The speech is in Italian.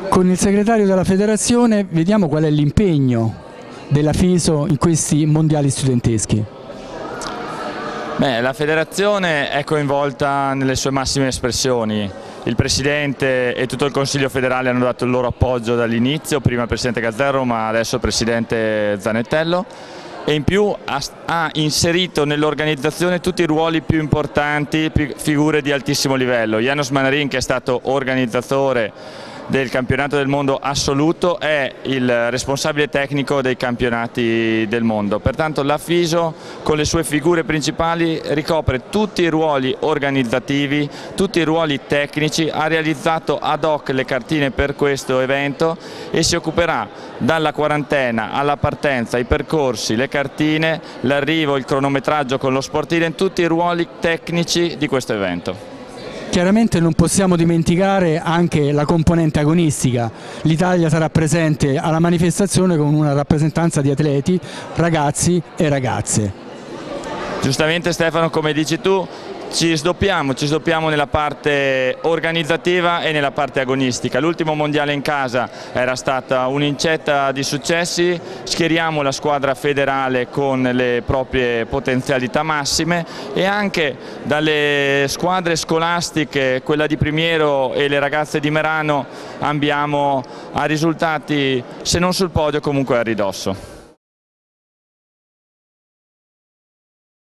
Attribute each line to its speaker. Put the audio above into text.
Speaker 1: Con il segretario della federazione vediamo qual è l'impegno della FISO in questi mondiali studenteschi.
Speaker 2: La federazione è coinvolta nelle sue massime espressioni. Il Presidente e tutto il Consiglio federale hanno dato il loro appoggio dall'inizio, prima il Presidente Gazzerro ma adesso il Presidente Zanettello, e in più ha inserito nell'organizzazione tutti i ruoli più importanti, figure di altissimo livello. Janos Manarin, che è stato organizzatore del campionato del mondo assoluto, è il responsabile tecnico dei campionati del mondo. Pertanto la FISO, con le sue figure principali, ricopre tutti i ruoli organizzativi, tutti i ruoli tecnici, ha realizzato ad hoc le cartine per questo evento e si occuperà dalla quarantena alla partenza, i percorsi, le cartine, l'arrivo, il cronometraggio con lo sportivo, in tutti i ruoli tecnici di questo evento.
Speaker 1: Chiaramente non possiamo dimenticare anche la componente agonistica. L'Italia sarà presente alla manifestazione con una rappresentanza di atleti, ragazzi e ragazze.
Speaker 2: Giustamente Stefano, come dici tu, ci sdoppiamo nella parte organizzativa e nella parte agonistica. L'ultimo mondiale in casa era stata un'incetta di successi, schieriamo la squadra federale con le proprie potenzialità massime e anche dalle squadre scolastiche, quella di Primiero e le ragazze di Merano, ambiamo a risultati se non sul podio comunque a ridosso.